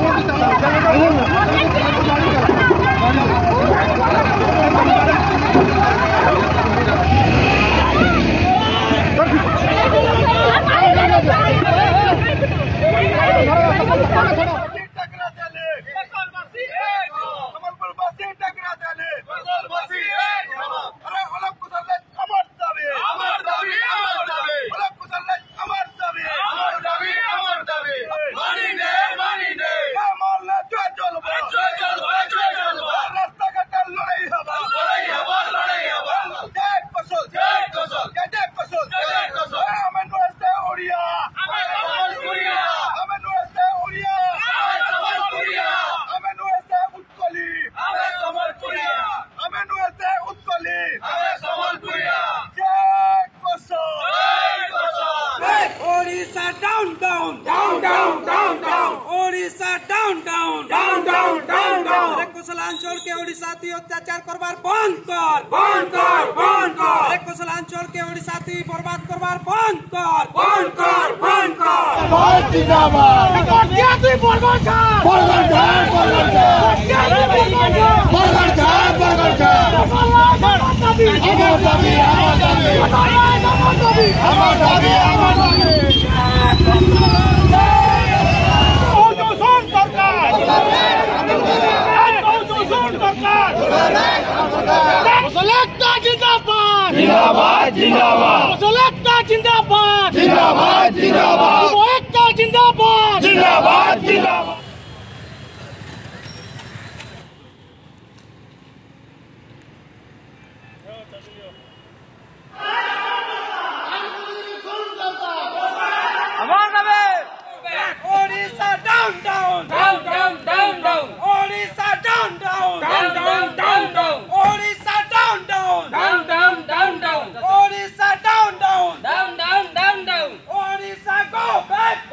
कुशलांचल के ओडिशाती अत्याचार करवार बंद कर, बंद कर, बंद कर। कुशलांचल के ओडिशाती बर्बाद करवार बंद कर, बंद कर, बंद कर। भारत जिंदाबाद। क्या तू बर्बाद कर, बर्बाद कर, बर्बाद कर। क्या तू बर्बाद कर, बर्बाद कर, बर्बाद कर। अमर दाबी, अमर दाबी, अमर दाबी, अमर दाबी, अमर दाबी। जिंदाबाद जिंदाबाद जिंदाबाद जिंदाबाद जिंदाबाद जिंदाबाद जिंदाबाद जिंदाबाद जिंदाबाद। Odisha down down down down down down. Odisha down down down down down down. Odisha down down down down down down. Odisha down down down down down down. Odisha go back.